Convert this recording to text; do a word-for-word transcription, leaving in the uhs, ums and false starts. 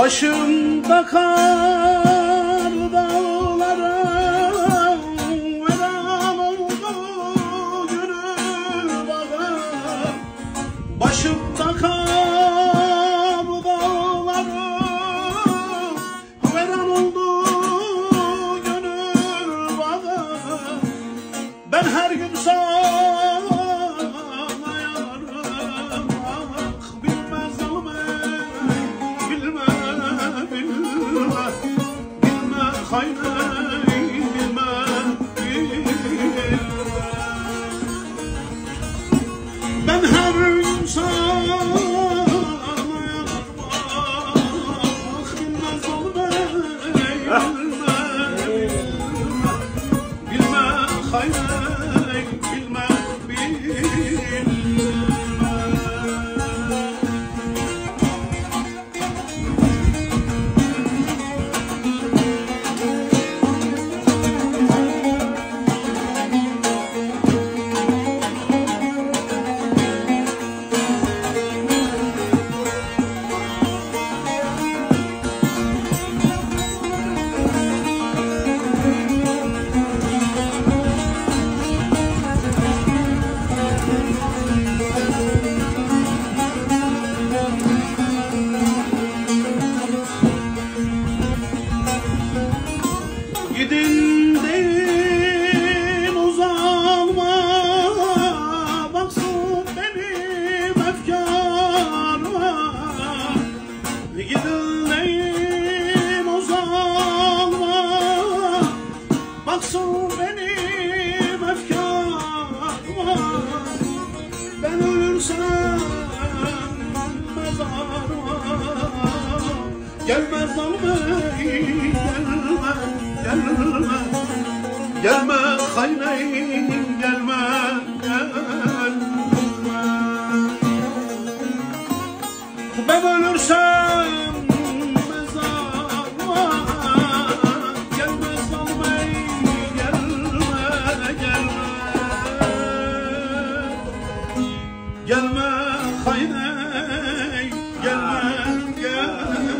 Başımda kar dağlara veran oldu gönül bağı. Başımda kar dağlara veran oldu gönül bağı. Ben her gün sana yarım, ah bilmez zalime, bilme bilme, bilme hayrı, bilme bilme. Ben her gün sana yarım, ah bilmez zalime, bilme bilme, bilme hayrı. Gidin deyin uzanma, baksın benim efkarıma. Gidin deyin uzanma, baksın benim efkarıma. Ben ölürsem mezarıma gelmez zalime, gelme gelme, gelme hayney, gelme, gelme. Ben ölürsem mezarıma gelme zalime, gelme, gelme, gelme hayney, gelme, gelme.